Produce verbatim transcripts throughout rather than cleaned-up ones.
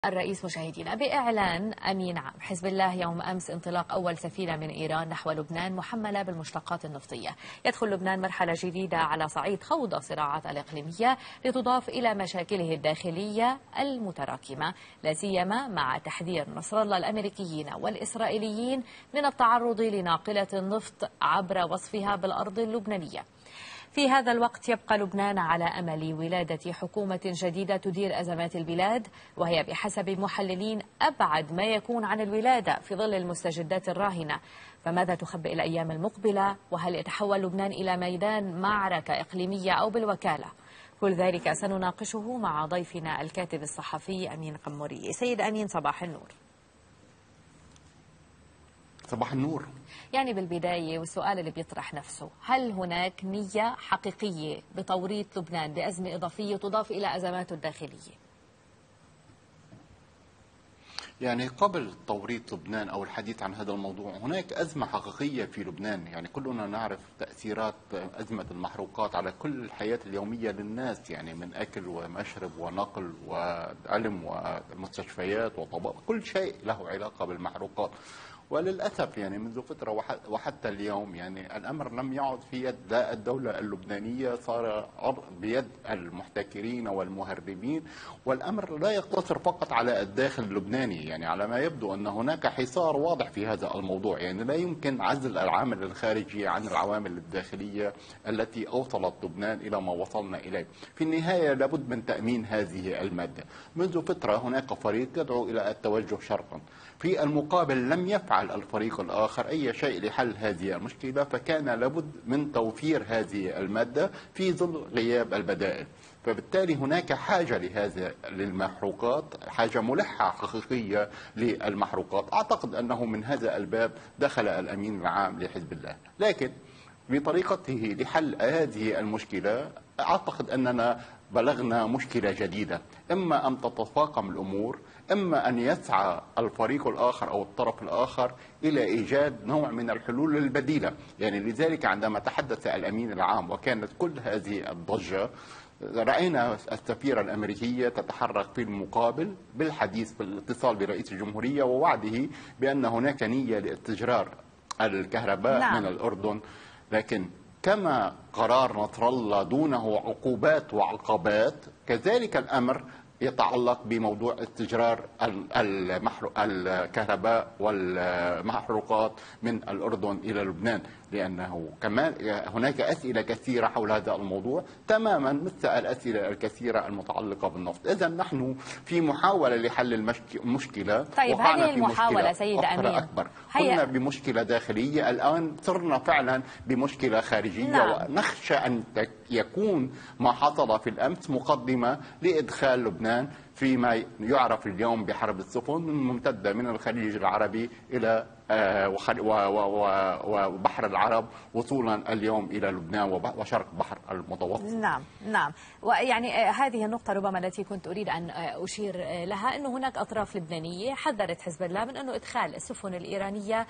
الرئيس مشاهدينا بإعلان أمين عام حزب الله يوم أمس انطلاق أول سفينة من إيران نحو لبنان محملة بالمشتقات النفطية. يدخل لبنان مرحلة جديدة على صعيد خوض الصراعات الإقليمية لتضاف إلى مشاكله الداخلية المتراكمة، لا سيما مع تحذير نصر الله الأمريكيين والإسرائيليين من التعرض لناقلة النفط عبر وصفها بالأرض اللبنانية. في هذا الوقت يبقى لبنان على أمل ولادة حكومة جديدة تدير أزمات البلاد، وهي بحسب محللين أبعد ما يكون عن الولادة في ظل المستجدات الراهنة. فماذا تخبئ الأيام المقبلة؟ وهل يتحول لبنان إلى ميدان معركة إقليمية أو بالوكالة؟ كل ذلك سنناقشه مع ضيفنا الكاتب الصحفي أمين قموري. سيد أمين، صباح النور. صباح النور. يعني بالبداية والسؤال اللي بيطرح نفسه، هل هناك نية حقيقية بتوريط لبنان بأزمة إضافية تضاف إلى أزماته الداخلية؟ يعني قبل توريط لبنان أو الحديث عن هذا الموضوع، هناك أزمة حقيقية في لبنان. يعني كلنا نعرف تأثيرات أزمة المحروقات على كل الحياة اليومية للناس، يعني من أكل ومشرب ونقل وعلم ومستشفيات وطبق، كل شيء له علاقة بالمحروقات. وللأسف يعني منذ فترة وحتى اليوم يعني الأمر لم يعد في يد الدولة اللبنانية، صار بيد المحتكرين والمهربين. والأمر لا يقتصر فقط على الداخل اللبناني، يعني على ما يبدو أن هناك حصار واضح في هذا الموضوع. يعني لا يمكن عزل العامل الخارجي عن العوامل الداخلية التي أوصلت لبنان إلى ما وصلنا إليه. في النهاية لابد من تأمين هذه المادة. منذ فترة هناك فريق يدعو إلى التوجه شرقا، في المقابل لم يفعل الفريق الآخر أي شيء لحل هذه المشكلة، فكان لابد من توفير هذه المادة في ظل غياب البدائل. فبالتالي هناك حاجة لهذا للمحروقات، حاجة ملحة حقيقية للمحروقات. أعتقد أنه من هذا الباب دخل الأمين العام لحزب الله، لكن بطريقته لحل هذه المشكلة أعتقد أننا بلغنا مشكلة جديدة. إما أن تتفاقم الأمور، إما أن يسعى الفريق الآخر أو الطرف الآخر إلى إيجاد نوع من الحلول البديلة. يعني لذلك عندما تحدث الأمين العام وكانت كل هذه الضجة، رأينا السفيرة الأمريكية تتحرك في المقابل بالحديث بالاتصال برئيس الجمهورية ووعده بأن هناك نية لاستجرار الكهرباء نعم. من الأردن. لكن كما قرار نصر الله دونه عقوبات وعقبات، كذلك الأمر يتعلق بموضوع استجرار الكهرباء والمحروقات من الأردن إلى لبنان، لأنه كمان هناك أسئلة كثيرة حول هذا الموضوع، تماما مثل الأسئلة الكثيرة المتعلقة بالنفط. إذا نحن في محاولة لحل المشكلة. طيب هذه المحاولة سيد أمين أكبر. كنا بمشكلة داخلية، الآن صرنا فعلا بمشكلة خارجية. نعم. ونخشى أن يكون ما حصل في الأمس مقدمة لإدخال لبنان فيما يعرف اليوم بحرب السفن الممتدة من الخليج العربي إلى وبحر العرب وصولا اليوم إلى لبنان وشرق بحر المتوسط. نعم نعم. ويعني هذه النقطة ربما التي كنت أريد أن أشير لها، أنه هناك أطراف لبنانية حذرت حزب الله من أنه إدخال السفن الإيرانية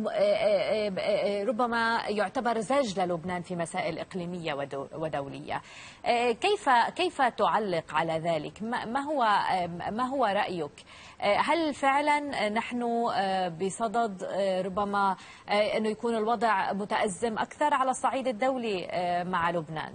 ربما يعتبر زج للبنان في مسائل إقليمية ودولية. كيف كيف تعلق على ذلك؟ ما هو ما هو رأيك؟ هل فعلا نحن بصدد ربما أنه يكون الوضع متأزم أكثر على الصعيد الدولي مع لبنان؟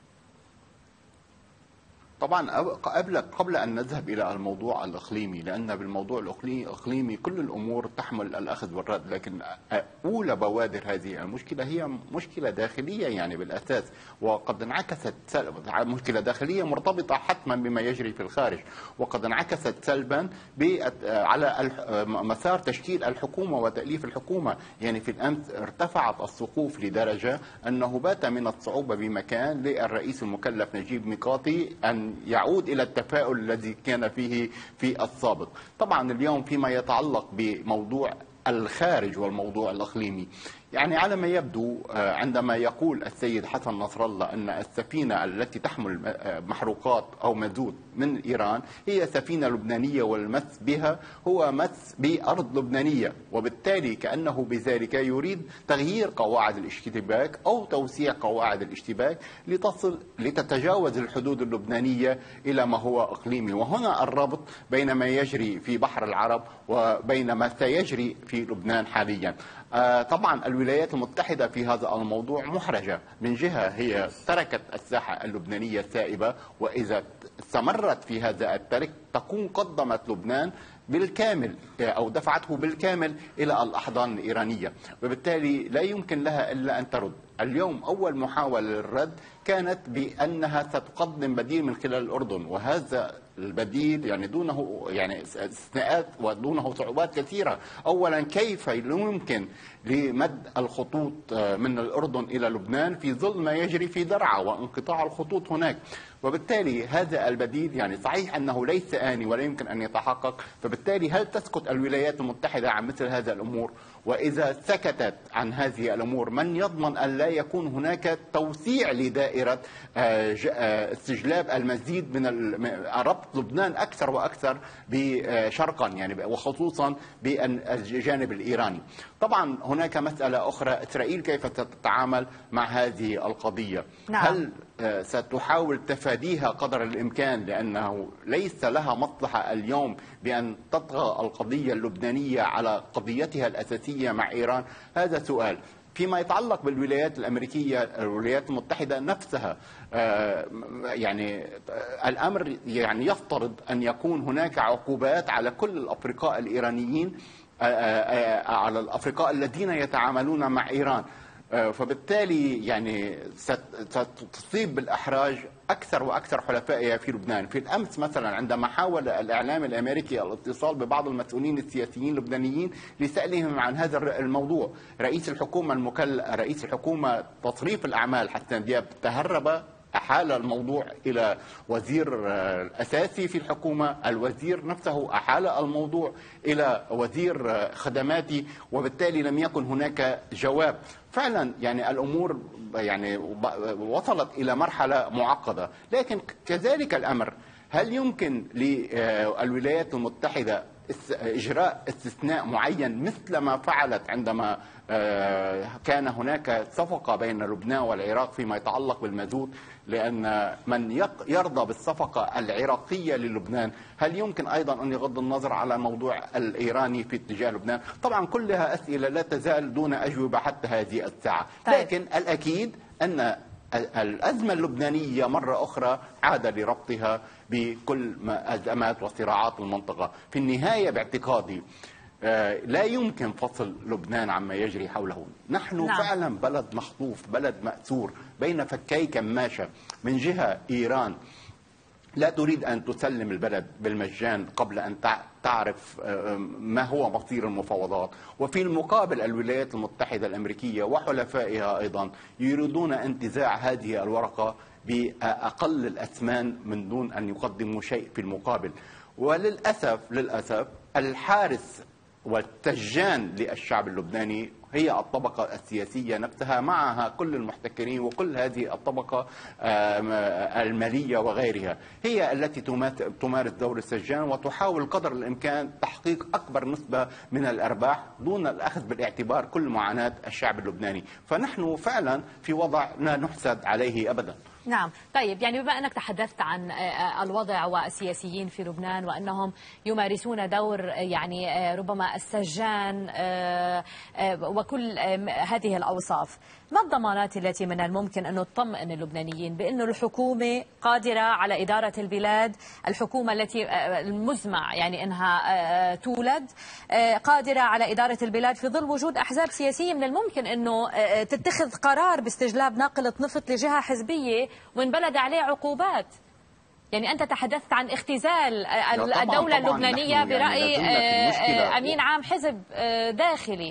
طبعا قبل قبل ان نذهب الى الموضوع الاقليمي، لان بالموضوع الاقليمي كل الامور تحمل الاخذ والرد، لكن اولى بوادر هذه المشكله هي مشكله داخليه يعني بالاساس، وقد انعكست مشكله داخليه مرتبطه حتما بما يجري في الخارج، وقد انعكست سلبا على مسار تشكيل الحكومه وتاليف الحكومه. يعني في الامس ارتفعت السقوف لدرجه انه بات من الصعوبه بمكان للرئيس المكلف نجيب ميقاتي ان يعود إلى التفاؤل الذي كان فيه في السابق. طبعا اليوم فيما يتعلق بموضوع الخارج والموضوع الإقليمي، يعني على ما يبدو عندما يقول السيد حسن نصر الله أن السفينة التي تحمل محروقات أو مازوت من إيران هي سفينة لبنانية والمس بها هو مس بأرض لبنانية، وبالتالي كأنه بذلك يريد تغيير قواعد الاشتباك أو توسيع قواعد الاشتباك لتصل لتتجاوز الحدود اللبنانية إلى ما هو إقليمي. وهنا الربط بين ما يجري في بحر العرب وبين ما سيجري في لبنان حاليا. طبعا الولايات المتحدة في هذا الموضوع محرجة، من جهة هي تركت الساحة اللبنانية سائبة، وإذا استمرت في هذا الترك تكون قدمت لبنان بالكامل أو دفعته بالكامل إلى الأحضان الإيرانية، وبالتالي لا يمكن لها إلا أن ترد. اليوم أول محاولة للرد كانت بأنها ستقدم بديل من خلال الأردن، وهذا البديل يعني دونه يعني استثناءات ودونه صعوبات كثيرة. أولا، كيف يمكن لمد الخطوط من الأردن إلى لبنان في ظل ما يجري في درعا وانقطاع الخطوط هناك؟ وبالتالي هذا البديل يعني صحيح أنه ليس آني ولا يمكن أن يتحقق، فبالتالي هل تسكت الولايات المتحدة عن مثل هذا الأمور؟ وإذا سكتت عن هذه الأمور من يضمن أن لا يكون هناك توسيع لدائرة استجلاب المزيد من ربط لبنان أكثر وأكثر بشرقا يعني وخصوصا بالجانب الإيراني؟ طبعا هناك مسألة أخرى، إسرائيل كيف ستتعامل مع هذه القضية؟ نعم. هل ستحاول تفاديها قدر الإمكان، لأنه ليس لها مصلحة اليوم بأن تطغى القضية اللبنانية على قضيتها الأساسية مع إيران؟ هذا سؤال. فيما يتعلق بالولايات الأمريكية الولايات المتحدة نفسها، يعني الأمر يعني يفترض أن يكون هناك عقوبات على كل الأفرقاء الإيرانيين، على الأفرقاء الذين يتعاملون مع إيران، فبالتالي يعني ستصيب بالإحراج أكثر وأكثر حلفائها في لبنان. في الأمس مثلا عندما حاول الإعلام الأمريكي الاتصال ببعض المسؤولين السياسيين اللبنانيين لسألهم عن هذا الموضوع، رئيس الحكومة المكل رئيس الحكومة تصريف الأعمال حسن دياب تهرب، أحال الموضوع إلى وزير الأساسي في الحكومة، الوزير نفسه أحال الموضوع إلى وزير خدماتي، وبالتالي لم يكن هناك جواب. فعلا يعني الأمور يعني وصلت إلى مرحلة معقدة. لكن كذلك الأمر، هل يمكن للولايات المتحدة إجراء استثناء معين مثل ما فعلت عندما كان هناك صفقة بين لبنان والعراق فيما يتعلق بالمازوت؟ لأن من يرضى بالصفقة العراقية للبنان هل يمكن أيضا أن يغض النظر على الموضوع الإيراني في اتجاه لبنان؟ طبعا كلها أسئلة لا تزال دون أجوبة حتى هذه الساعة. لكن الأكيد أن الأزمة اللبنانية مرة أخرى عاد لربطها بكل أزمات وصراعات المنطقة. في النهاية باعتقادي لا يمكن فصل لبنان عما يجري حوله. نحن نعم. فعلا بلد مخطوف، بلد مأسور بين فكي كماشة. من جهة إيران لا تريد أن تسلم البلد بالمجان قبل أن تعرف ما هو مصير المفاوضات، وفي المقابل الولايات المتحدة الأمريكية وحلفائها أيضا يريدون انتزاع هذه الورقة بأقل الأثمان من دون أن يقدموا شيء في المقابل. وللأسف للأسف الحارس والتجان للشعب اللبناني هي الطبقة السياسية نفسها، معها كل المحتكرين وكل هذه الطبقة المالية وغيرها، هي التي تمارس دور السجان وتحاول قدر الإمكان تحقيق أكبر نسبة من الأرباح دون الأخذ بالاعتبار كل معاناة الشعب اللبناني. فنحن فعلا في وضع لا نحسد عليه أبدا. نعم. طيب، يعني بما أنك تحدثت عن الوضع والسياسيين في لبنان وأنهم يمارسون دور يعني ربما السجان وكل هذه الأوصاف، ما الضمانات التي من الممكن أن نطمئن اللبنانيين بأن الحكومة قادرة على إدارة البلاد، الحكومة التي المزمع يعني أنها تولد قادرة على إدارة البلاد في ظل وجود أحزاب سياسية من الممكن أنه تتخذ قرار باستجلاب ناقلة نفط لجهة حزبية وإن بلد عليه عقوبات؟ يعني أنت تحدثت عن اختزال الدولة اللبنانية برأي يعني أمين عام حزب داخلي.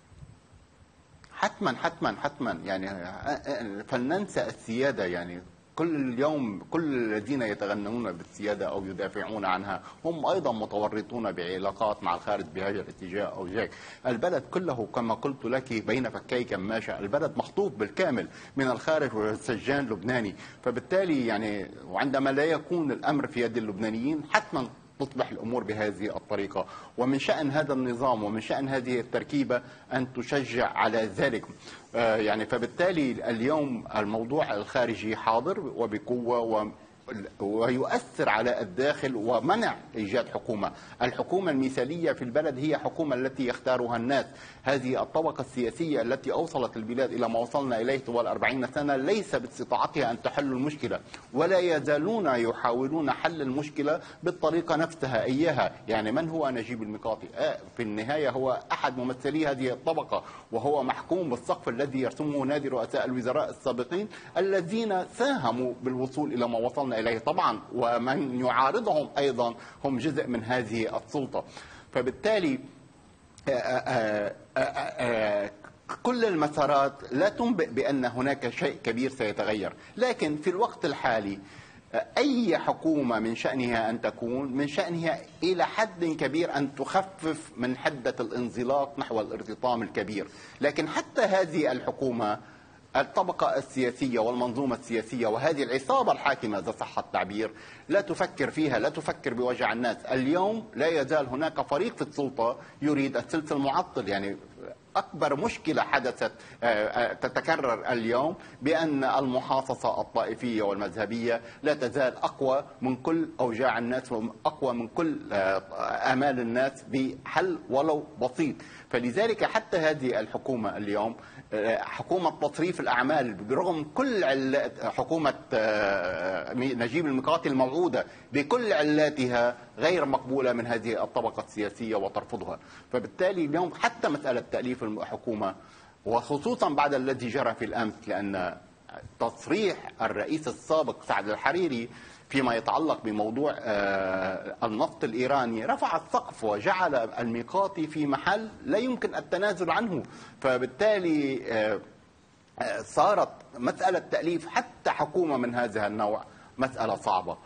حتما حتما حتما يعني فلننسى السيادة. يعني كل اليوم كل الذين يتغنون بالسيادة أو يدافعون عنها هم أيضا متورطون بعلاقات مع الخارج بهذا الاتجاه أو ذاك. البلد كله كما قلت لك بين فكي كماشة، البلد مخطوف بالكامل من الخارج وسجان لبناني. فبالتالي يعني وعندما لا يكون الأمر في يد اللبنانيين حتما تصبح الأمور بهذه الطريقة، ومن شأن هذا النظام ومن شأن هذه التركيبة أن تشجع على ذلك. يعني فبالتالي اليوم الموضوع الخارجي حاضر وبقوة و ويؤثر على الداخل ومنع إيجاد حكومة. الحكومة المثالية في البلد هي حكومة التي يختارها الناس. هذه الطبقة السياسية التي أوصلت البلاد إلى ما وصلنا إليه طوال أربعين سنة ليس باستطاعتها أن تحل المشكلة، ولا يزالون يحاولون حل المشكلة بالطريقة نفسها إياها. يعني من هو نجيب الميقاتي؟ آه في النهاية هو أحد ممثلي هذه الطبقة، وهو محكوم بالسقف الذي يرسمه نادي رؤساء الوزراء السابقين الذين ساهموا بالوصول إلى ما وصلنا إليه طبعا، ومن يعارضهم أيضا هم جزء من هذه السلطة. فبالتالي آآ آآ كل المسارات لا تنبئ بأن هناك شيء كبير سيتغير، لكن في الوقت الحالي أي حكومة من شأنها أن تكون من شأنها إلى حد كبير أن تخفف من حدة الانزلاق نحو الارتطام الكبير. لكن حتى هذه الحكومة الطبقة السياسية والمنظومة السياسية وهذه العصابة الحاكمة إذا صح التعبير لا تفكر فيها، لا تفكر بوجع الناس. اليوم لا يزال هناك فريق في السلطة يريد السلسلة المعطل. يعني أكبر مشكلة حدثت تتكرر اليوم بأن المحاصصة الطائفية والمذهبية لا تزال أقوى من كل أوجاع الناس وأقوى من كل آمال الناس بحل ولو بسيط. فلذلك حتى هذه الحكومة اليوم حكومة تصريف الأعمال برغم كل علات حكومة نجيب الميقاتي الموعودة بكل علاتها غير مقبولة من هذه الطبقة السياسية وترفضها. فبالتالي اليوم حتى مسألة تأليف الحكومة وخصوصا بعد الذي جرى في الأمس، لأن تصريح الرئيس السابق سعد الحريري فيما يتعلق بموضوع النفط الإيراني رفع السقف وجعل الميقاتي في محل لا يمكن التنازل عنه. فبالتالي صارت مسألة تأليف حتى حكومة من هذا النوع مسألة صعبة.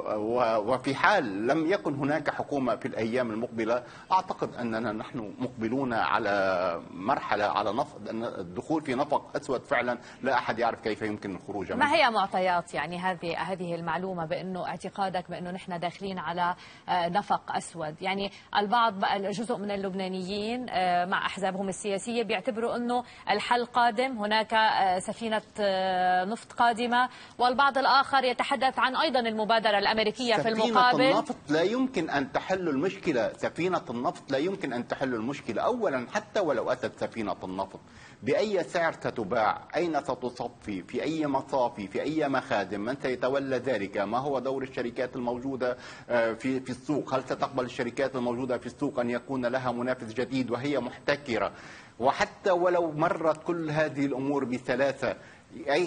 وفي حال لم يكن هناك حكومة في الأيام المقبلة أعتقد أننا نحن مقبلون على مرحلة على نفق الدخول في نفق أسود فعلا لا أحد يعرف كيف يمكن الخروج منه. ما هي معطيات يعني هذه هذه المعلومة بأنه اعتقادك بأنه نحن داخلين على نفق أسود؟ يعني البعض جزء من اللبنانيين مع أحزابهم السياسية بيعتبروا أنه الحل قادم، هناك سفينة نفط قادمة، والبعض الآخر يتحدث عن أيضا المبادرة الأمريكية في المقابل. سفينة النفط لا يمكن أن تحل المشكلة. سفينة النفط لا يمكن أن تحل المشكلة. أولا حتى ولو أتت سفينة النفط بأي سعر ستباع، أين ستصفي، في أي مصافي، في أي مخازن، من سيتولى ذلك، ما هو دور الشركات الموجودة في في السوق، هل ستقبل الشركات الموجودة في السوق أن يكون لها منافس جديد وهي محتكرة؟ وحتى ولو مرت كل هذه الأمور بسلاسة أي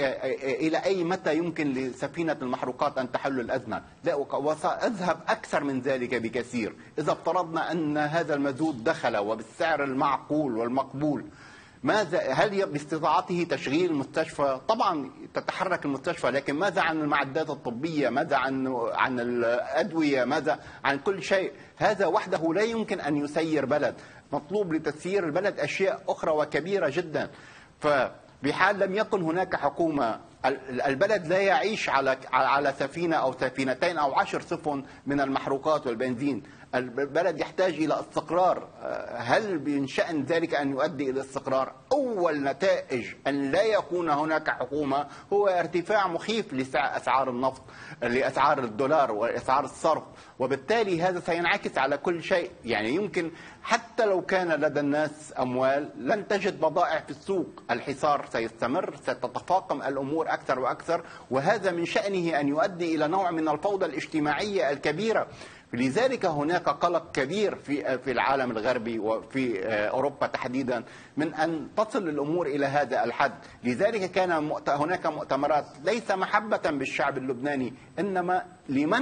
إلى أي متى يمكن لسفينة المحروقات أن تحل الأزمة؟ لا، وسأذهب أكثر من ذلك بكثير. إذا افترضنا أن هذا المزود دخل وبالسعر المعقول والمقبول، ماذا هل باستطاعته تشغيل المستشفى؟ طبعا تتحرك المستشفى، لكن ماذا عن المعدات الطبية؟ ماذا عن عن الأدوية؟ ماذا عن كل شيء؟ هذا وحده لا يمكن أن يسير بلد. مطلوب لتسيير البلد أشياء أخرى وكبيرة جدا. ف بحال لم يكن هناك حكومة البلد لا يعيش على على سفينة أو سفينتين أو عشر سفن من المحروقات والبنزين. البلد يحتاج إلى استقرار. هل من شأن ذلك أن يؤدي إلى استقرار؟ أول نتائج أن لا يكون هناك حكومة هو ارتفاع مخيف لأسعار النفط، لأسعار الدولار وأسعار الصرف، وبالتالي هذا سينعكس على كل شيء. يعني يمكن حتى لو كان لدى الناس أموال لن تجد بضائع في السوق. الحصار سيستمر، ستتفاقم الأمور أكثر وأكثر، وهذا من شأنه أن يؤدي إلى نوع من الفوضى الاجتماعية الكبيرة. لذلك هناك قلق كبير في في العالم الغربي وفي أوروبا تحديدا من أن تصل الأمور إلى هذا الحد. لذلك كان هناك مؤتمرات ليس محبة بالشعب اللبناني، إنما لمنع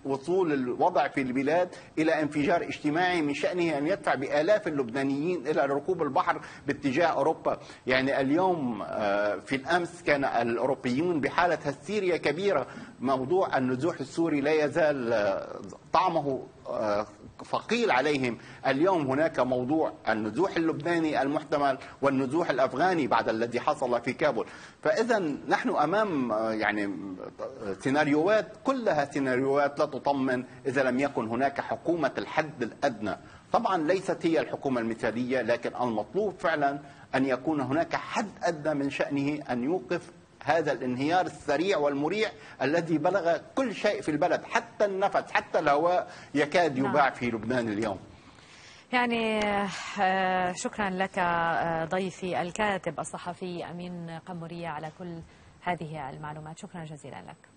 وصول الوضع في البلاد إلى انفجار اجتماعي من شأنه أن يدفع بآلاف اللبنانيين إلى ركوب البحر باتجاه أوروبا. يعني اليوم في الأمس كان الأوروبيون بحالة هستيريا كبيرة. موضوع النزوح السوري لا يزال طعمه ثقيل عليهم. اليوم هناك موضوع النزوح اللبناني المحتمل والنزوح الأفغاني بعد الذي حصل في كابول. فإذا نحن أمام يعني سيناريوهات كلها سيناريوهات لا تطمن إذا لم يكن هناك حكومة الحد الأدنى. طبعا ليست هي الحكومة المثالية، لكن المطلوب فعلا أن يكون هناك حد أدنى من شأنه أن يوقف هذا الانهيار السريع والمريع الذي بلغ كل شيء في البلد، حتى النفس حتى الهواء يكاد يباع في لبنان اليوم. يعني شكرا لك ضيفي الكاتب الصحفي أمين قمرية على كل هذه المعلومات. شكرا جزيلا لك.